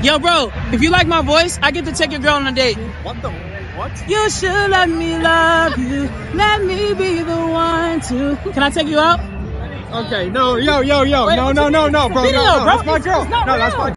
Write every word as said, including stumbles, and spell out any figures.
Yo, bro, if you like my voice, I get to take your girl on a date. What the? What? You should let me love you. Let me be the one to. Can I take you out? Okay, no, yo, yo, yo, Wait, no, no, no, no, bro, video, no, no, bro. that's my girl. It's not No, that's real. my